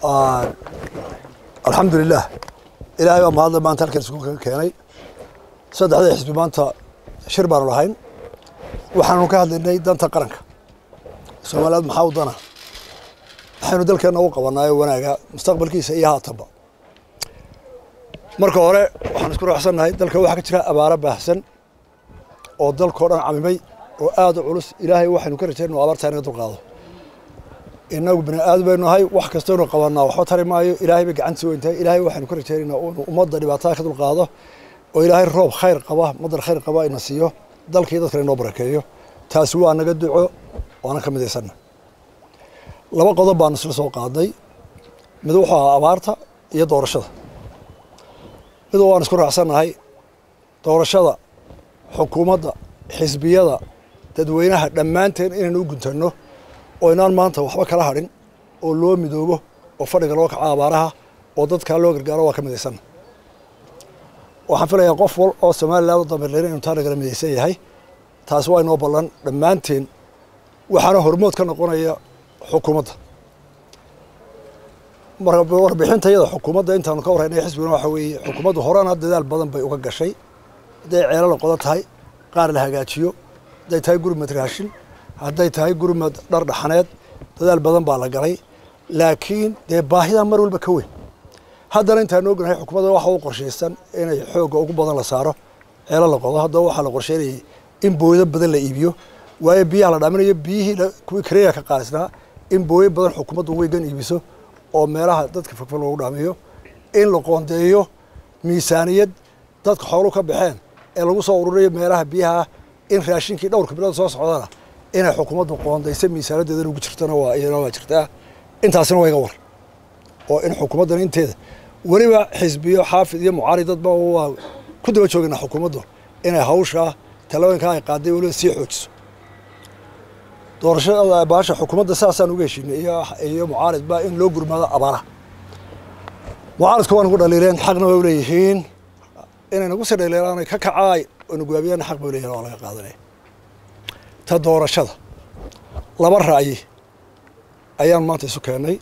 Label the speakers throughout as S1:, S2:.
S1: الحمد لله إلهي ما هذا ما أنت الكل كياني صدق هذا حسب ما أنت شربان الرهين وحنا كهذا اللي دان تقرنك سوالات محاوضنا حين ذلك نوقع ونايا مستقبل كيس إياها طبعا marka hore waxaan isku raaxsanahay dalka waxa ka jira abaara baahsan oo dalka oo dhan camimay oo aad u culus ilaahay waxaanu ka rajaynaa abaarta inaga dulqaado inagu bini aadam nahay wax kasta oo qabanaa waxa tari maayo ilaahay ba gacantiisa weyntahay ilaahay waxaanu ka rajaynaynaa oo ummadda dhibaatada ka dulqaado oo ilaahay roob khayr qaba madar khayr qaba ina siiyo dalkii dadka inoo barakeeyo taasi waa naga duco oo aan ka midaysanna laba qodob baan isla soo qaaday mid waxa abaarta iyo doorashada mid waan isku raaxsanahay doorashada xukuumadda xisbiyada dadweynaha dhammaanteen inaynu u guntano oo inaan maanta waxba kala hadhin oo loo midoobo oo fadhiga loo kaco abaaraha oo dadka loo gargaaro waa ka midaysan waxaan filayaa qof wal oo Soomaaliland oo dambeeyay inuu taariikhda midaysan yahay taas waa inoo ballan dhammaanteen waxaana hormood ka noqonaya xukuumadda warbixintayada xukuumadda intaan ka wareynay xisbiga waxa weeye xukuumaddu horena dadaal badan bay uga gashay haday ceelal qodan tahay qaar la hagaajiyo haday tahay gurmad raashin haday tahay gurmad dhar dhaxaneed dadaal badan baa la galay laakiin baahida mar walba ka weyn haddana intaan ognahay xukuumadda waxa uu qorsheysan inay xooga ugu badan la saaro ceelal la qodo hadda waxa la qorsheeyay in booyada badan la iibiyo waayo biyaha la dhaaminayo biyihii kuwii kareeya ka qaalisnaa in booyada badan xukuumaddu weygan iibiso oo meelaha dadka fagfal loogu dhaamiyo in la qoondeeyo miisaaniyad dadka xoolo ka baxeen ee lagu soo ururiyo meelaha biyaha in raashinkii dhowrka bilood soo socdana inay xukuumaddu qoondeyso miisaaniyadeeda ugu jirtana waa iyana waa jirtaa intaasina waa iga war oo in xukuumaddan inteeda weliba xisbiyo xaafid iyo mucaarid dadba waa ku daba joogana xukuumaddu inay hawsha talooyinka ay qaaday weliba sii xoojiso doorashada baasha xukuumadda saasaan uga heshiinay iyo mucaarid baa in loo gurmado abaaraha mucaaridku waan ugu dhaliileen xaqna way leeyihiin inay nagu sii dhaliilaan ka kacay oo nagu gaabiyaan xaq bay leeyihiin oo laga qaadanay ta doorashada laba ra'yi ayaan maanta isu keenay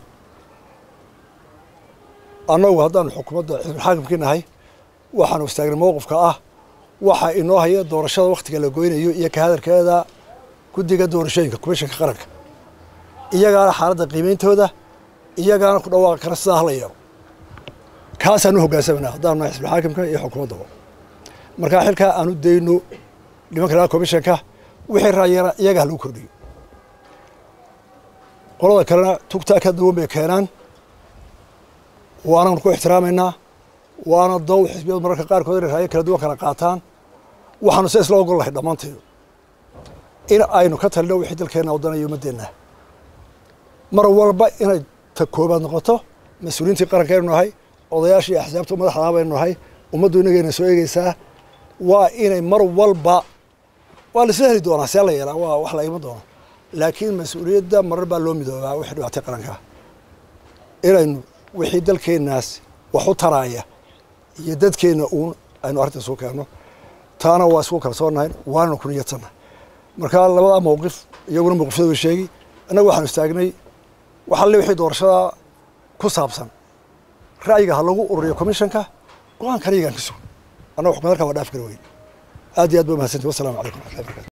S1: annagu haddaan xukuumadda xaakimkii nahay waxaanu istaagnay mowqifka ah waxa inoo haya doorashada wakhtiga la goynayo iyo ka hadalkeeda guddiga doorashooyinka komishanka qaranka iyagaana xaaladda qiimeyntooda iyagaana ku dhawaaqi kara sidaa hala yeelo kaasaan u hoggaansamanaa haddaan nahay xisbi xaakimka iyo xukuumaddaba markaa xilkaa aan u dayno nimanka laga komishanka wixii raayana iyagaa lagu kordhiyo qolada kalena tugtaa ka duwan bay keenaan waananu ku ixtiraamaynaa waana dow xisbiyadu mararka qaarkood inay raayo kala duwan kala qaataan waxaanu se isla ogol lahay dhammaanteedu in aynu ka talino wixii dalkeena wadanayo ummadeenna mar walba inay ta koobaad noqoto mas-uuliyiintii qarankeenu nahay odayaashii axsaabta madaxda baynu nahay ummaddu inagayna soo eegaysaa waa inay mar walba waa laisla heli doonaa see la yeelaa waa wax la iman doona laakiin mas-uuliyadda marar baa loo midoobaa wixii dhibaatay qaranka inaynu wixii dalkeennaas wax u taraaya iyo dadkeenna uun aynu arrinta soo keenno taana waa isku kalsoonahay waananu ku niyadsannahay markaa labada mowqif iyaguna mowqifyada way sheegi annagu waxaanu istaagnay waxa le wixii doorashada ku saabsan ra'yiga ha lagu ururiyo komishanka go-aankan iyagaan ka sugan annagu xukuumadda halkaa waa dhaaf kara weyn aad iyo aad ba mahadsantihi wasalaamu calaykum waraxmatullahi wabarakatu